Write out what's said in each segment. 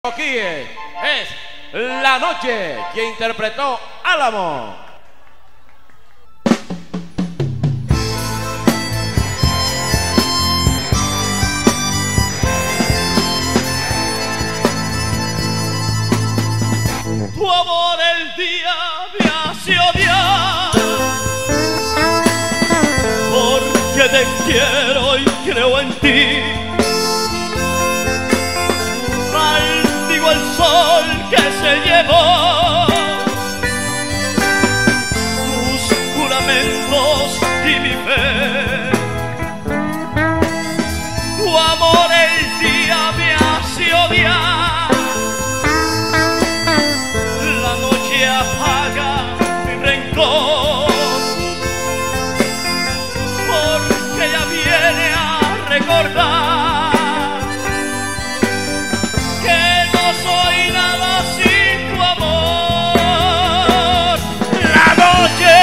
Aquí es La Noche, quien interpretó Álamo. Tu amor el día me hace odiar, porque te quiero y creo en ti. Maldigo el sol que se llevó tus juramentos y mi fe. Tu amor el día me hace odiar, porque ella viene a recordar que no soy nada sin tu amor. La noche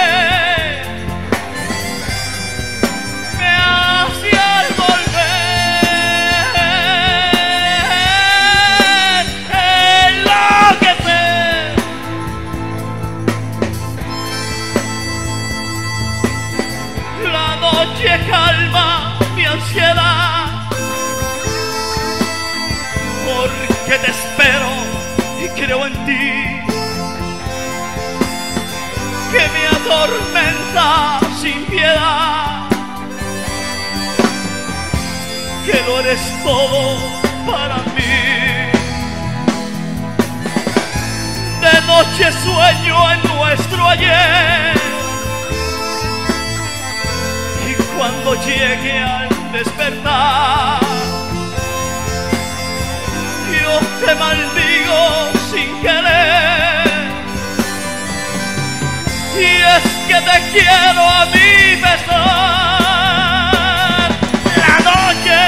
me hace al volver enloquecer. La noche calma mi ansiedad, porque te espero y creo en ti, que me atormenta sin piedad, que lo eres todo para mí. De noche sueño en nuestro ayer, cuando llegue al despertar, yo te maldigo sin querer, y es que te quiero a mi pesar. La noche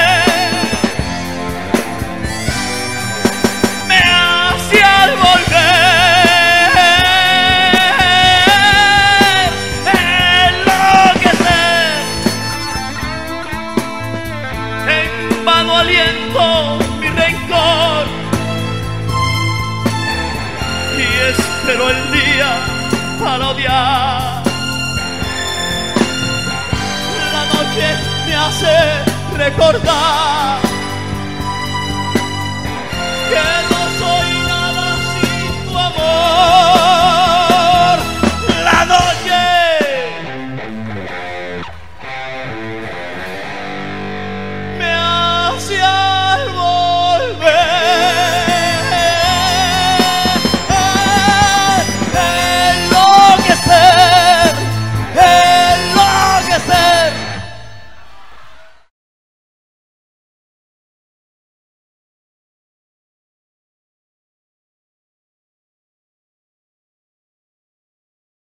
me hace al volver aliento mi rencor, y espero el día para odiar. La noche me hace recordar